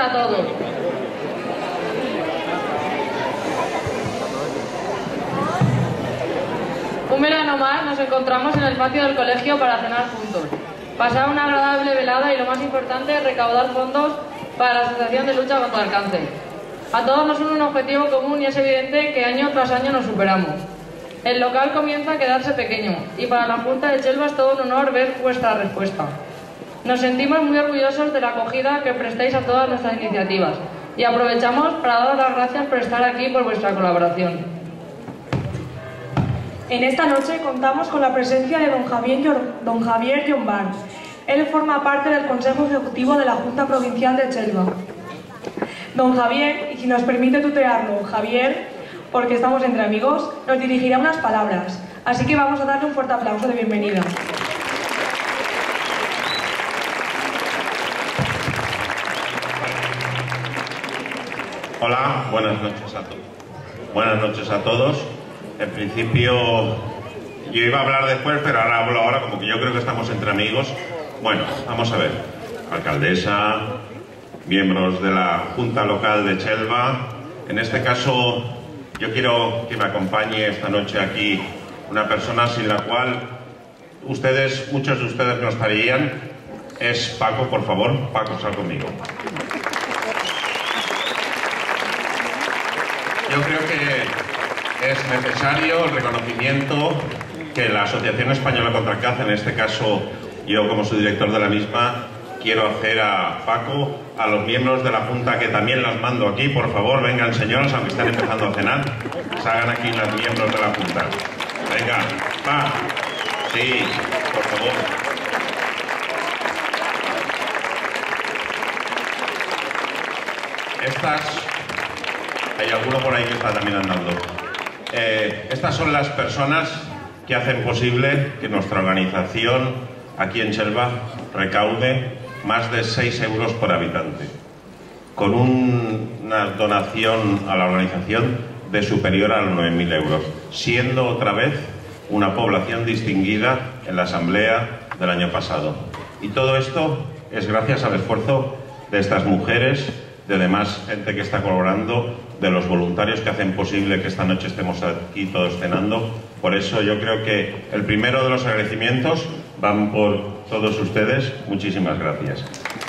a todos. Un verano más nos encontramos en el patio del colegio para cenar juntos, pasar una agradable velada y, lo más importante, recaudar fondos para la Asociación de Lucha contra el Cáncer. A todos nos une un objetivo común y es evidente que año tras año nos superamos. El local comienza a quedarse pequeño y para la Junta de Chelva es todo un honor ver vuestra respuesta. Nos sentimos muy orgullosos de la acogida que prestáis a todas nuestras iniciativas y aprovechamos para daros las gracias por estar aquí y por vuestra colaboración. En esta noche contamos con la presencia de don Javier Llombán. Él forma parte del Consejo Ejecutivo de la Junta Provincial de Chelva. Don Javier, y si nos permite tutearlo, Javier, porque estamos entre amigos, nos dirigirá unas palabras. Así que vamos a darle un fuerte aplauso de bienvenida. Hola, buenas noches a todos. Buenas noches a todos. En principio, yo iba a hablar después, pero ahora hablo ahora, como que yo creo que estamos entre amigos. Bueno, vamos a ver. Alcaldesa, miembros de la Junta Local de Chelva. En este caso, yo quiero que me acompañe esta noche aquí una persona sin la cual ustedes, muchos de ustedes no estarían. Es Paco, por favor. Paco, sal conmigo. Yo creo que es necesario el reconocimiento que la Asociación Española contra el Cáncer, en este caso yo como su director de la misma, quiero hacer a Paco, a los miembros de la Junta, que también las mando aquí. Por favor, vengan señoras, aunque están empezando a cenar, salgan aquí los miembros de la Junta. Venga, va. Sí, por favor. Hay alguno por ahí que está también andando. Estas son las personas que hacen posible que nuestra organización aquí en Chelva recaude más de 6 euros por habitante, con una donación a la organización de superior a los 9.000 euros, siendo otra vez una población distinguida en la asamblea del año pasado. Y todo esto es gracias al esfuerzo de estas mujeres, de demás gente que está colaborando, de los voluntarios que hacen posible que esta noche estemos aquí todos cenando. Por eso yo creo que el primero de los agradecimientos van por todos ustedes. Muchísimas gracias.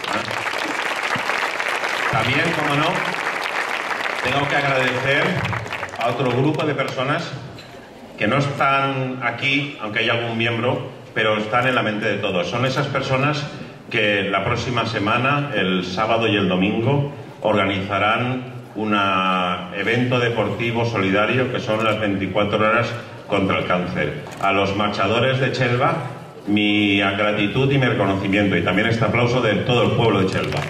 También, como no, tengo que agradecer a otro grupo de personas que no están aquí, aunque hay algún miembro, pero están en la mente de todos. Son esas personas que la próxima semana, el sábado y el domingo, organizarán un evento deportivo solidario que son las 24 horas contra el cáncer. A los marchadores de Chelva, mi gratitud y mi reconocimiento, y también este aplauso de todo el pueblo de Chelva.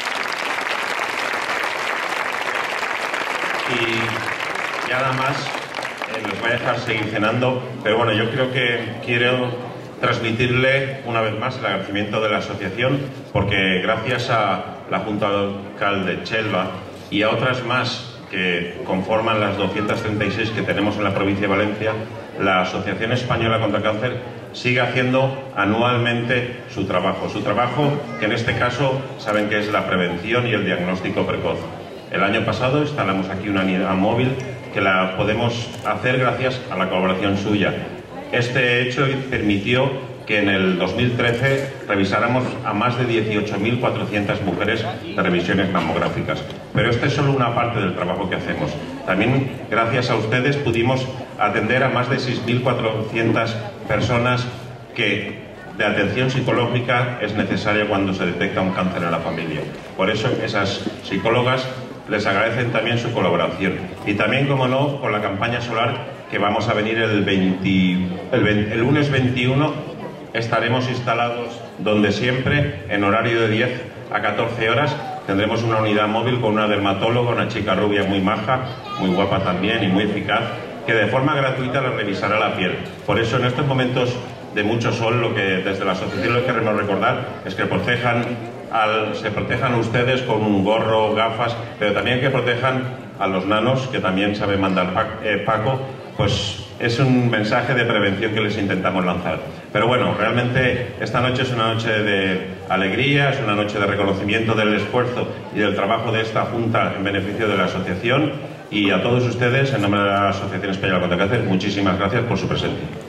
Y ya nada más, les voy a dejar seguir cenando, pero bueno, yo creo que quiero transmitirle una vez más el agradecimiento de la asociación, porque gracias a la Junta Local de Chelva y a otras más que conforman las 236 que tenemos en la provincia de Valencia, la Asociación Española contra el Cáncer sigue haciendo anualmente su trabajo que en este caso saben que es la prevención y el diagnóstico precoz. El año pasado instalamos aquí una unidad móvil que la podemos hacer gracias a la colaboración suya. Este hecho permitió que en el 2013 revisáramos a más de 18.400 mujeres de revisiones mamográficas. Pero esta es solo una parte del trabajo que hacemos. También, gracias a ustedes, pudimos atender a más de 6.400 personas que de atención psicológica es necesaria cuando se detecta un cáncer en la familia. Por eso esas psicólogas les agradecen también su colaboración. Y también, como no, con la campaña solar que vamos a venir el lunes 21, estaremos instalados donde siempre, en horario de 10 a 14 horas, tendremos una unidad móvil con una dermatóloga, una chica rubia muy maja, muy guapa también y muy eficaz, que de forma gratuita le revisará la piel. Por eso, en estos momentos de mucho sol, lo que desde la asociación les queremos recordar es que se protejan ustedes con un gorro, gafas, pero también que protejan a los nanos, que también sabe mandar Paco, pues es un mensaje de prevención que les intentamos lanzar. Pero bueno, realmente esta noche es una noche de alegría, es una noche de reconocimiento del esfuerzo y del trabajo de esta Junta en beneficio de la asociación, y a todos ustedes, en nombre de la Asociación Española contra el Cáncer, muchísimas gracias por su presencia.